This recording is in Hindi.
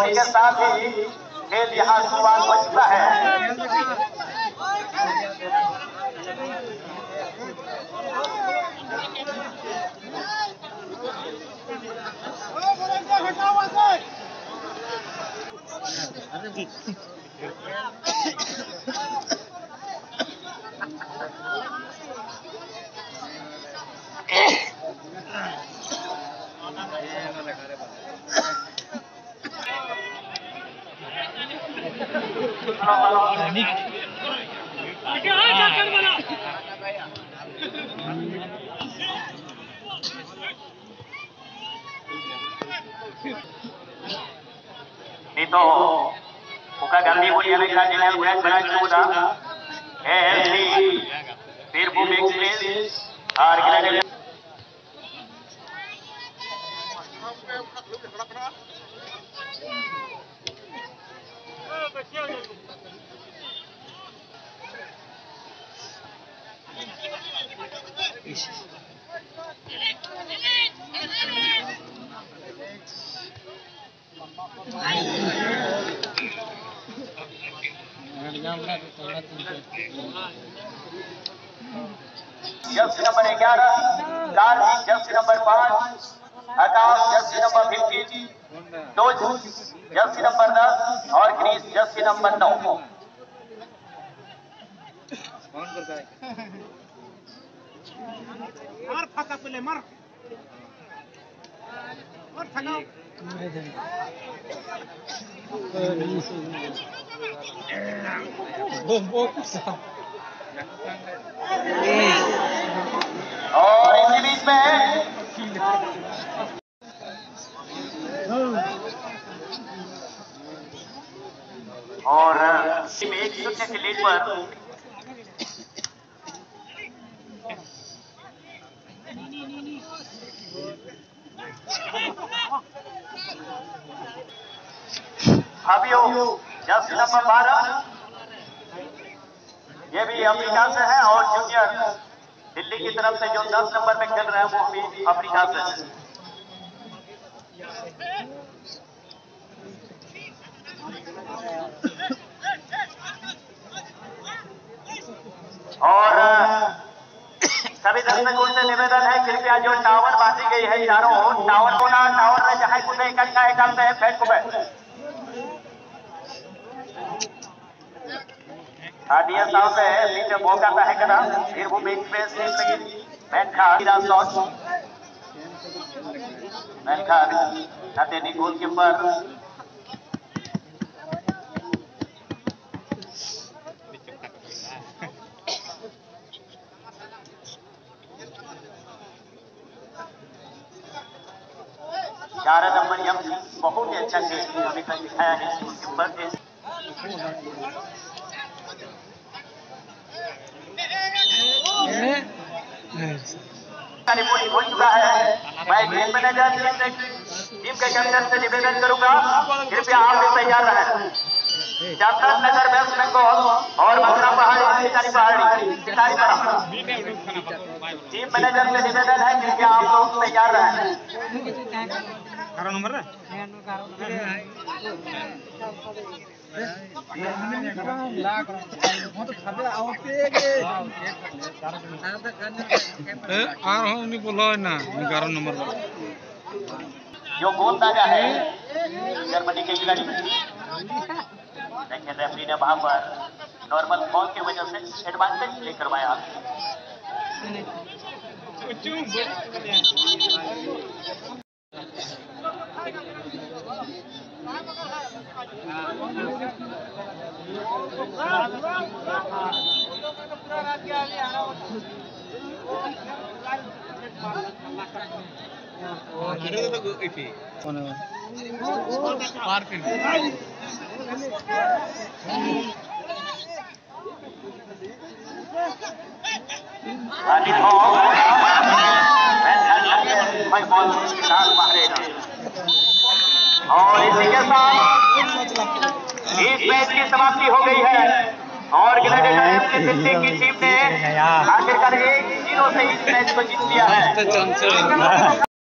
इसी के साथ ही खेल यहाँ शुरुआत हो चुका है। Dito, buka ganti ko yan ay kanilang brand muna. ALC, Birbhum Express, Argilagil. Jersey number 11, Kartik jersey number 5, Akash jersey number 15, डोज जर्सी नंबर 10 और क्रिस जर्सी नंबर 9। मार फाका पहले मार थकाओ और इसी बीच में और एक शून्य के लीड पर फाबियो जर्सी नंबर 12, ये भी अफ्रीका से है और जूनियर दिल्ली की तरफ से जो 10 नंबर में खेल रहे हैं वो भी अफ्रीका से है। और सभी दर्शकों से निवेदन है कृपया जो टावर बांधी गई है चारों टावर को ना टावर में जहां कुछ इकट्ठा करते हैं फेंक को आदिया साहब है नीचे मौका है करा फिर वो एक्सप्रेस लगी मैनखा शॉट मैनखा नाते नी गोलकीपर चार नंबर यम बहुत ही अच्छा खेल अभी तक दिखाया है गोलकीपर रिपोर्ट हो चुका है। मैं टीम मैनेजर टीम के कैप्टन से निवेदन करूंगा कृपया आप भी तैयार रहें। जामताड़ नगर वेस्ट बंगाल और मथुरा पहाड़ी टीम मैनेजर से निवेदन है कृपया आप लोग तैयार रहें। जो गोलंदाजा है जर्मनी के खिलाड़ी लेकिन रेफरी ने वहां पर नॉर्मल फॉल की वजह से एडवांटेज ले करवाया। और इसी के साथ इस मैच की समाप्ति हो गई है और ग्लैडिएटर दिल्ली की टीम ने आखिरकार 1-0 से इस मैच को जीत लिया है।